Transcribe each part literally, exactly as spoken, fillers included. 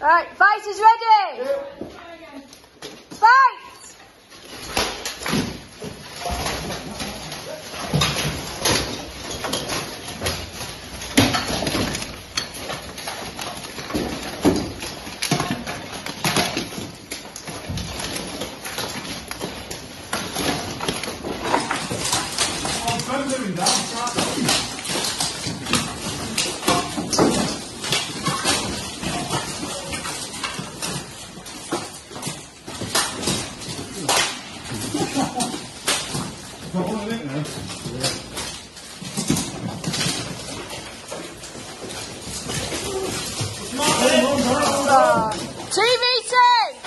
Right, fighters ready? Fight! I'm doing that. T V two!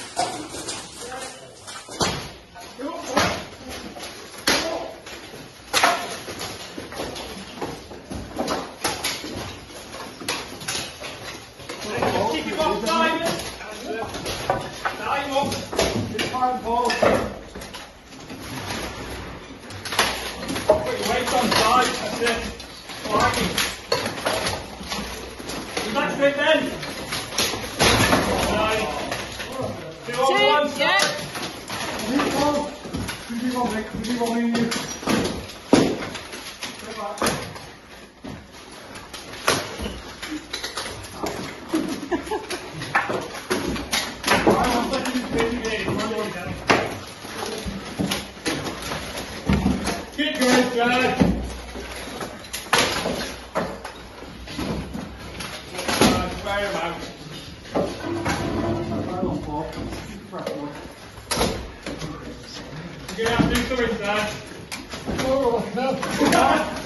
Keep it off, Simon. Time up. It's hard ball. Put your weight on side. That's it. Flying. Relax it then. Right. Two on one. Yeah. Leave on. Leave on, Nick. Leave on in you. Go back. Keep going, Jack. Fire him out. You're going to have to do something, Dad.